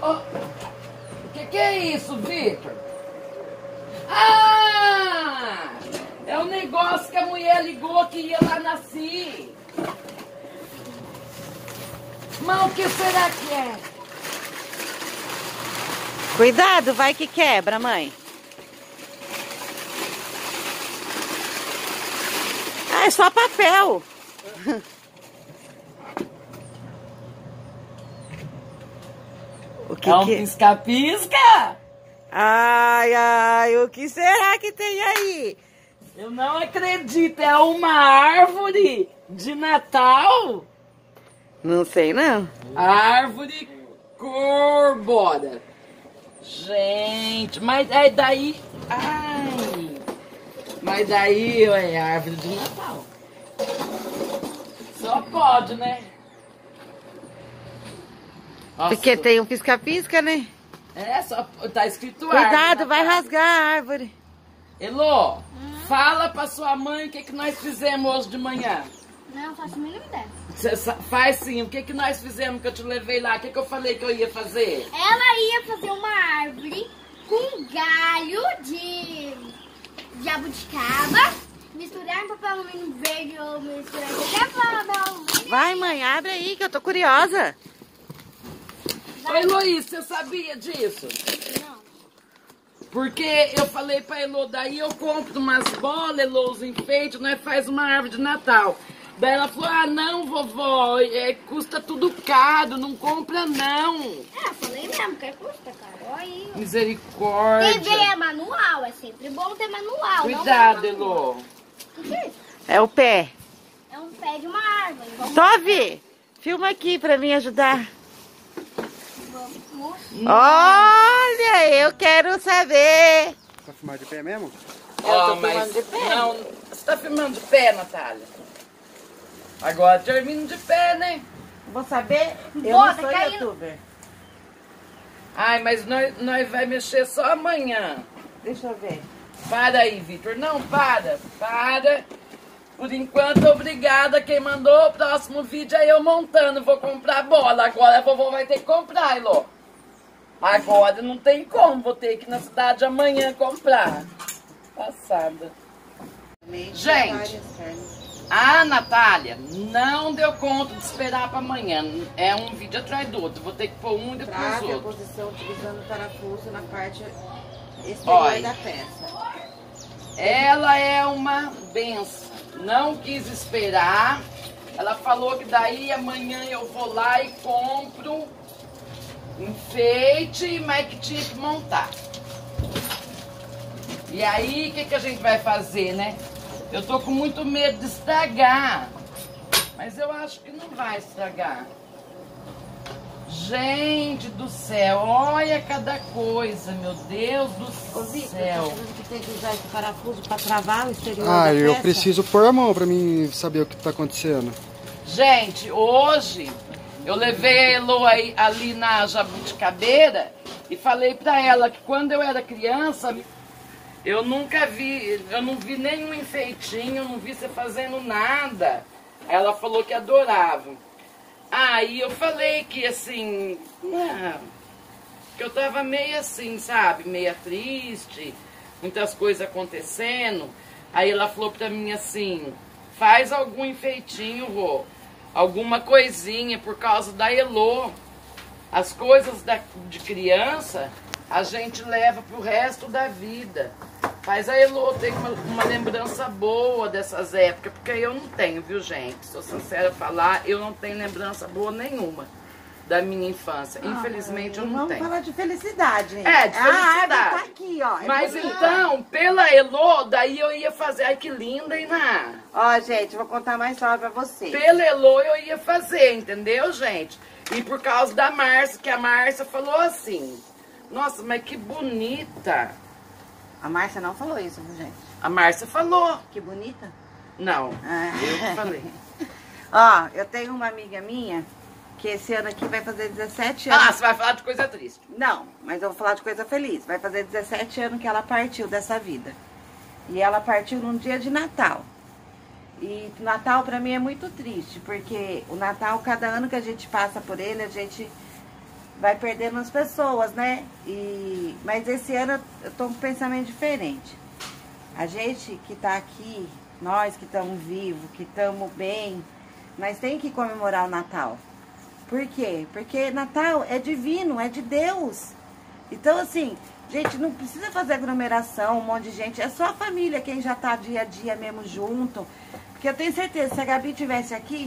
Oh, que é isso, Vitor? Ah! É o negócio que a mulher ligou que ia lá na CI. Mas o que será que é? Cuidado, vai que quebra, mãe. Ah, é só papel. O que é um que... pisca-pisca? Ai, ai, o que será que tem aí? Eu não acredito, é uma árvore de Natal? Não sei, não. Árvore corbora. Gente, mas é daí... Ai... Mas daí é árvore de Natal. Só pode, né? Nossa. Porque tem um pisca-pisca, né? É, só tá escrito Cuidado, árvore. vai rasgar a árvore. Elô, fala pra sua mãe o que nós fizemos hoje de manhã. Não, faço a mínima ideia. Você faz sim, o que nós fizemos que eu te levei lá? O que eu falei que eu ia fazer? Ela ia fazer uma árvore com galho de jabuticaba, misturar em papel alumínio verde ou misturar em qualquer papel alumínio. Vai, mãe, abre aí que eu tô curiosa. Oi, Luiz, você sabia disso? Não. Porque eu falei pra Elô, daí eu compro umas bolas, Elô, os enfeites, nós faz uma árvore de Natal. Daí ela falou, ah não, vovó, custa tudo caro, não compra não. É, eu falei mesmo, que custa, cara. Olha aí. Misericórdia. TV é manual, é sempre bom ter manual. Cuidado, não Elô. O que é isso? É o pé. É um pé de uma árvore. Tove, filma aqui pra me ajudar. Vamos. Olha, eu quero saber. Tá filmando de pé mesmo? Ó, tô filmando de pé. Não, você tá filmando de pé, Natália? Agora termina de pé, né? Vou saber? Eu Bota, não sou caindo. youtuber. Ai, mas nós vai mexer só amanhã. Deixa eu ver. Para aí, Vitor. Não, para. Por enquanto, obrigada. Quem mandou o próximo vídeo é eu montando. Vou comprar bola. Agora a vovó vai ter que comprar, Elô. Agora não tem como. Vou ter que ir na cidade amanhã comprar. Passada. Gente, a Natália não deu conta de esperar para amanhã. É um vídeo atrás do outro. Vou ter que pôr um e depois Trave a outro. posição utilizando o parafuso na parte exterior Olha. da peça. Ela é uma benção. Não quis esperar. Ela falou que daí amanhã eu vou lá e compro enfeite, mas que tinha que montar. E aí, o que a gente vai fazer, né? Eu tô com muito medo de estragar. Mas eu acho que não vai estragar. Gente do céu, olha cada coisa, meu Deus do céu. Tá falando que tem que usar esse parafuso para travar o exterior Ah, da eu peça? preciso pôr a mão pra mim saber o que tá acontecendo. Gente, hoje eu levei a Elô ali na Jabuticabeira e falei pra ela que quando eu era criança, eu não vi nenhum enfeitinho, eu não vi você fazendo nada. Ela falou que adorava. Aí eu falei que assim, que eu tava meio assim, sabe, meio triste, muitas coisas acontecendo. Aí ela falou pra mim assim, faz algum enfeitinho, vô, alguma coisinha por causa da Elô. As coisas de criança a gente leva pro resto da vida. Faz a Elô ter uma lembrança boa dessas épocas, porque eu não tenho, viu, gente? Sou sincera falar, eu não tenho lembrança boa nenhuma da minha infância. Infelizmente, eu não tenho. Vamos falar de felicidade. É, de felicidade. A árvore tá aqui, ó. Mas então, pela Elô, daí eu ia fazer... Ai, que linda, Iná! Ó, gente, vou contar mais história pra vocês. Pela Elô eu ia fazer, entendeu, gente? E por causa da Márcia, que a Márcia falou assim... Nossa, mas que bonita! A Márcia não falou isso, viu, gente? A Márcia falou. Que bonita. Não, Ah. eu que falei. Ó, eu tenho uma amiga minha que esse ano aqui vai fazer 17 anos. Ah, você vai falar de coisa triste. Não, mas eu vou falar de coisa feliz. Vai fazer 17 anos que ela partiu dessa vida. E ela partiu num dia de Natal. E Natal pra mim é muito triste, porque o Natal, cada ano que a gente passa por ele, a gente vai perdendo as pessoas, né? Mas esse ano eu tô com um pensamento diferente. A gente que tá aqui, nós que estamos vivos, que estamos bem, nós tem que comemorar o Natal. Por quê? Porque Natal é divino, é de Deus. Então, assim, gente, não precisa fazer aglomeração, um monte de gente. É só a família, quem já tá dia a dia mesmo junto. Porque eu tenho certeza, se a Gabi estivesse aqui,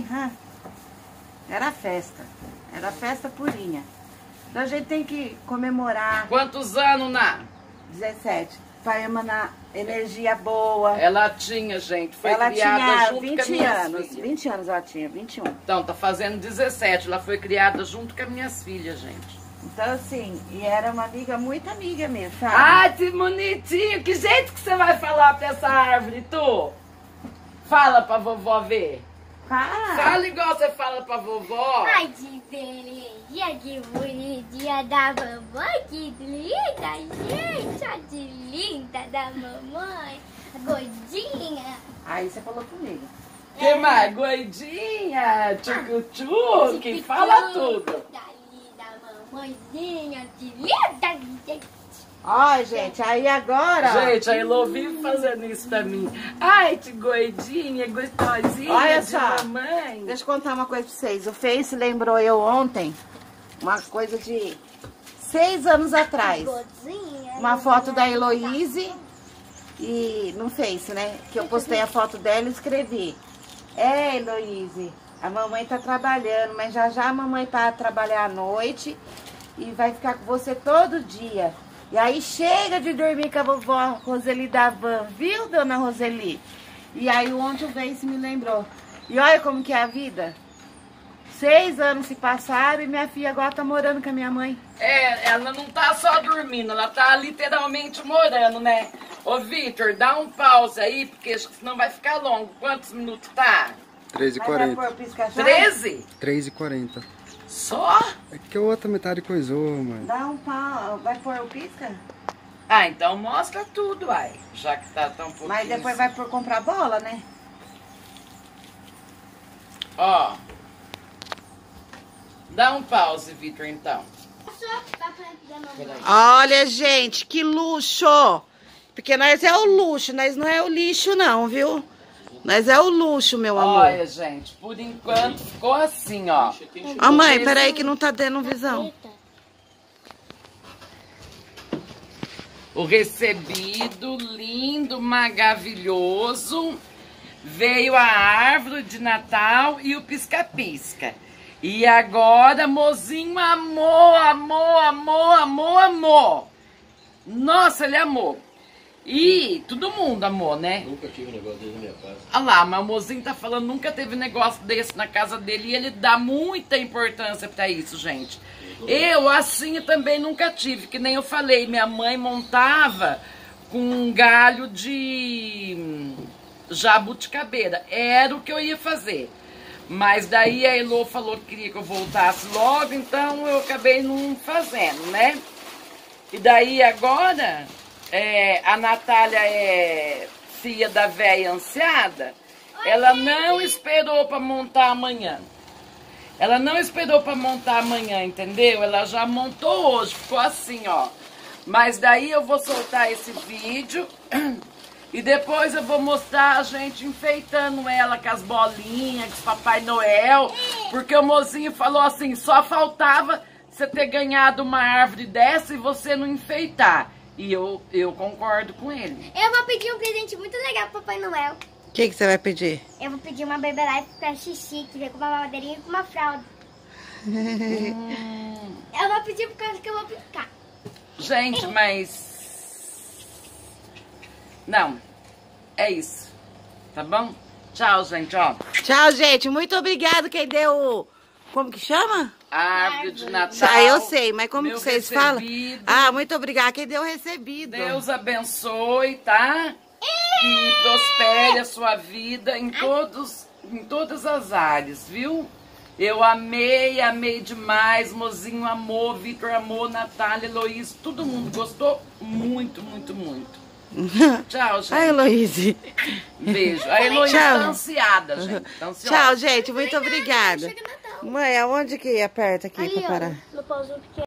era festa. Era festa purinha. Então a gente tem que comemorar. Quantos anos, Ná? 17. Para emanar energia boa. Ela tinha, gente, foi Ela criada tinha junto 20 com as minhas anos. filhas. 20 anos ela tinha, 21. Então, tá fazendo 17. Ela foi criada junto com as minhas filhas, gente. Então, assim, e era uma amiga, muito amiga mesmo, sabe? Ai, que bonitinho. Que jeito que você vai falar pra essa árvore, tu? Fala pra vovó ver. Fala igual você fala pra vovó. Ai, que beleza, que bonitinha da mamãe, que linda, gente, a de linda da mamãe, a gordinha. Aí você falou comigo. Que mais? Gordinha, tchucu-tchu, que fala tudo. Da linda mamãezinha, de linda, gente. Ai, gente, aí agora... Gente, a Elô vive fazendo isso pra mim. Ai, que gordinha, gostosinha. Olha de só. mamãe. Deixa eu contar uma coisa pra vocês. O Face lembrou eu ontem, uma coisa de 6 anos atrás. Gordinha. Uma foto da Heloíse e no Face, né? Que eu postei a foto dela e escrevi. Heloíse, a mamãe tá trabalhando, mas já a mamãe tá trabalhar à noite e vai ficar com você todo dia. E aí chega de dormir com a vovó Roseli da Van, viu, dona Roseli? E aí ontem o Face me lembrou. E olha como que é a vida. 6 anos se passaram e minha filha agora tá morando com a minha mãe. É, ela não tá só dormindo, ela tá literalmente morando, né? Ô, Vitor, dá um pause aí, porque senão vai ficar longo. Quantos minutos tá? 3h40. 3h40. 13? 3h40. Só? É que a outra metade coisou, mãe. Dá um pau. Vai pôr o pisca? Ah, então mostra tudo, ai. Já que tá tão pouquinho. Mas depois vai por comprar bola, né? Ó. Dá um pause, Vitor, então. Olha, gente, que luxo! Porque nós é o luxo, nós não é o lixo não, viu? Nós é o luxo, meu amor. Olha, gente, por enquanto ficou assim, ó. Ó, mãe, peraí que não tá dando visão. O recebido, lindo, maravilhoso. Veio a árvore de Natal e o pisca-pisca. E agora, mozinho amou, amou, amou, amou, amou. Nossa, ele amou. E todo mundo amou, né? Nunca tive um negócio desse na minha casa. Olha lá, mas o mozinho tá falando, nunca teve negócio desse na casa dele. E ele dá muita importância pra isso, gente. Eu, assim, também nunca tive. Que nem eu falei, minha mãe montava com um galho de jabuticabeira. Era o que eu ia fazer. Mas daí a Elô falou que queria que eu voltasse logo, então eu acabei não fazendo, né? E daí agora, a Natália é filha da velha ansiada, ela não esperou para montar amanhã. Ela não esperou para montar amanhã, entendeu? Ela já montou hoje, ficou assim, ó. Mas daí eu vou soltar esse vídeo e depois eu vou mostrar a gente enfeitando ela com as bolinhas, com o Papai Noel. Porque o mozinho falou assim, só faltava você ter ganhado uma árvore dessa e você não enfeitar. E eu concordo com ele. Eu vou pedir um presente muito legal pro Papai Noel. O que você vai pedir? Eu vou pedir uma Baby Life pra xixi, que vem com uma madeirinha e com uma fralda. Eu vou pedir por causa que eu vou brincar. Gente, mas... Não, é isso, tá bom? Tchau, gente, ó. Tchau, gente. Muito obrigado quem deu... Como que chama? A árvore de Natal. Ah, eu sei, mas como que meu vocês falam? recebido. Ah, muito obrigada. Quem deu recebido. Deus abençoe, tá? Que prospere a sua vida em todas as áreas, viu? Eu amei, amei demais. Mozinho amou, Vitor amou, Natália, Heloísa, todo mundo gostou muito, muito, muito. Tchau, gente. Ai, Heloíse. Beijo. A Heloísa Tchau. tá ansiada, gente. Tá ansiosa. Tchau, gente. Muito obrigada. Chega Natal. Mãe, aonde que aperta aqui Ali, pra parar? ó, no pauzinho pequeno.